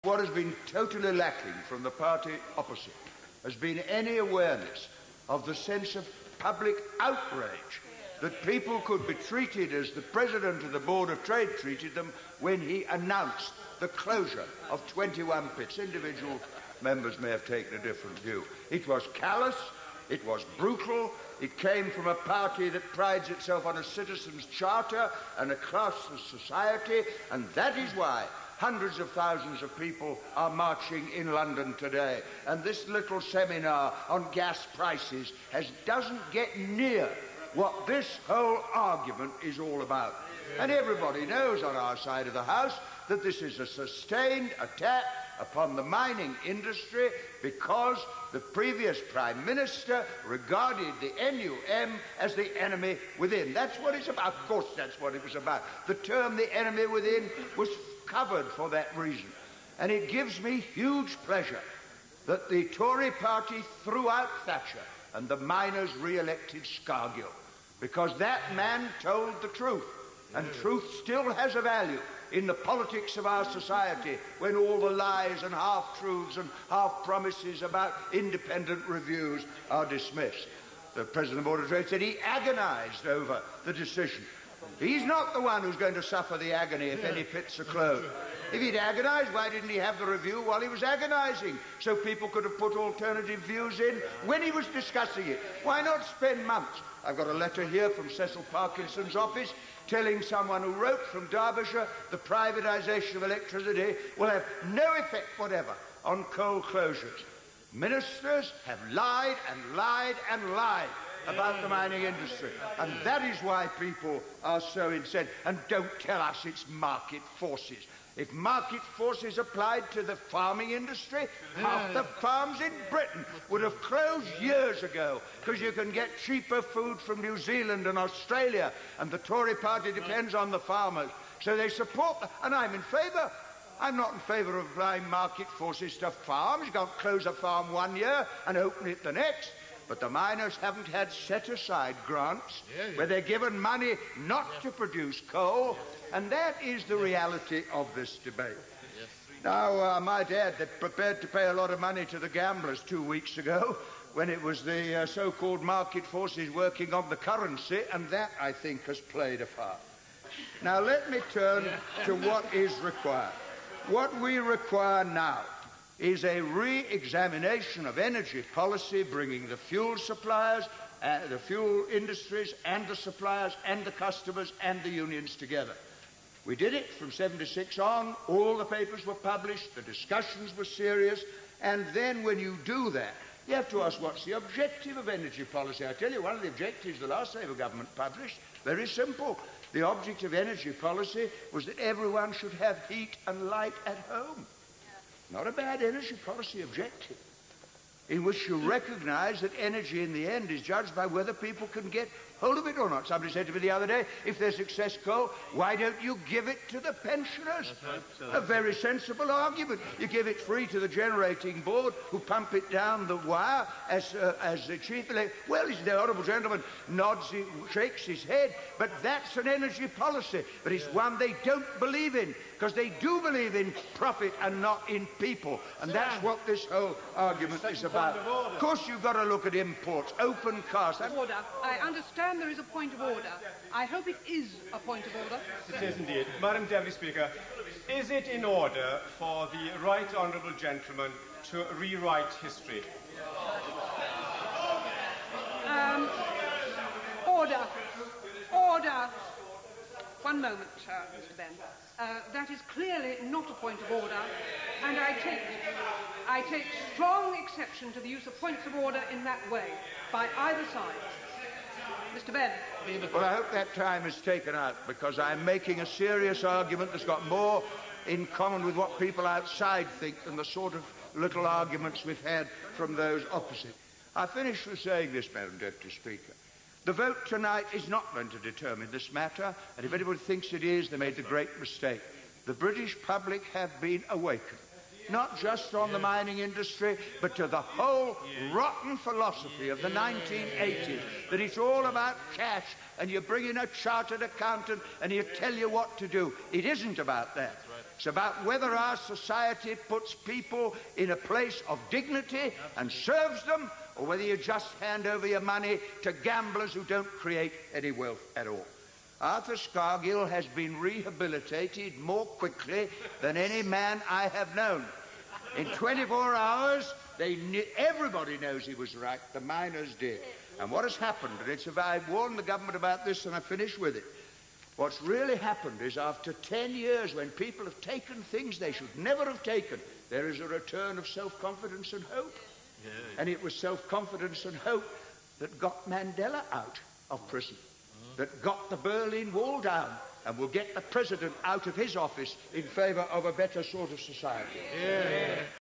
what has been totally lacking from the party opposite has been any awareness of the sense of public outrage that people could be treated as the President of the Board of Trade treated them when he announced the closure of 21 pits. Individual members may have taken a different view. It was callous, it was brutal, it came from a party that prides itself on a citizen's charter and a classless society, and that is why hundreds of thousands of people are marching in London today. And this little seminar on gas prices doesn't get near what this whole argument is all about. And everybody knows on our side of the House that this is a sustained attack upon the mining industry because the previous Prime Minister regarded the NUM as the enemy within. That's what it's about. Of course, that's what it was about. The term the enemy within was covered for that reason. And it gives me huge pleasure that the Tory party threw out Thatcher and the miners re-elected Scargill, because that man told the truth, and truth still has a value in the politics of our society when all the lies and half-truths and half-promises about independent reviews are dismissed. The President of the Board of Trade said he agonised over the decision. He's not the one who's going to suffer the agony if any pits are closed. If he'd agonised, why didn't he have the review while he was agonising, so people could have put alternative views in when he was discussing it? Why not spend months? I've got a letter here from Cecil Parkinson's office telling someone who wrote from Derbyshire the privatisation of electricity will have no effect whatever on coal closures. Ministers have lied and lied and lied about the mining industry, and that is why people are so incensed. And don't tell us it's market forces. If market forces applied to the farming industry, half the farms in Britain would have closed years ago, because you can get cheaper food from New Zealand and Australia, and the Tory party depends on the farmers. So they support, and I'm in favour. I'm not in favour of applying market forces to farms. You can't close a farm one year and open it the next. But the miners haven't had set-aside grants where they're given money not to produce coal, and that is the reality of this debate. Now, I might add, they're prepared to pay a lot of money to the gamblers 2 weeks ago when it was the so-called market forces working on the currency, and that, I think, has played a part. Now, let me turn to what is required. What we require now is a re-examination of energy policy, bringing the fuel suppliers, the fuel industries and the suppliers and the customers and the unions together. We did it from 76 on. All the papers were published, the discussions were serious, and then when you do that, you have to ask, what's the objective of energy policy? I tell you, one of the objectives the last Labour government published, very simple. The object of energy policy was that everyone should have heat and light at home. Not a bad energy policy objective, in which you recognise that energy in the end is judged by whether people can get hold of it or not. Somebody said to me the other day, if there's excess coal, why don't you give it to the pensioners? A very sensible argument. You give it free to the generating board, who pump it down the wire as the chief elect. Well, the honourable gentleman nods, shakes his head, but that's an energy policy. But it's one they don't believe in, because they do believe in profit and not in people. And that's what this whole argument is about. Of course, you've got to look at imports, open cast. Order. I understand there is a point of order. I hope it is a point of order. It is indeed. Madam Deputy Speaker, is it in order for the right honourable gentleman to rewrite history? Order. Order. One moment, Mr. Benn. That is clearly not a point of order, and I take strong exception to the use of points of order in that way, by either side. Mr. Benn. Well, I hope that time is taken out, because I'm making a serious argument that's got more in common with what people outside think than the sort of little arguments we've had from those opposite. I finish with saying this, Madam Deputy Speaker. The vote tonight is not going to determine this matter, and if anybody thinks it is, they made a great mistake. The British public have been awakened, not just on the mining industry, but to the whole rotten philosophy of the 1980s, that it's all about cash, and you bring in a chartered accountant and he'll tell you what to do. It isn't about that. It's about whether our society puts people in a place of dignity and serves them, or whether you just hand over your money to gamblers who don't create any wealth at all. Arthur Scargill has been rehabilitated more quickly than any man I have known. In 24 hours, everybody knows he was right. The miners did. And what has happened, and I've warned the government about this and I finish with it. What's really happened is after 10 years, when people have taken things they should never have taken, there is a return of self-confidence and hope. Yeah. And it was self-confidence and hope that got Mandela out of prison, that got the Berlin Wall down, and will get the president out of his office in favour of a better sort of society. Yeah.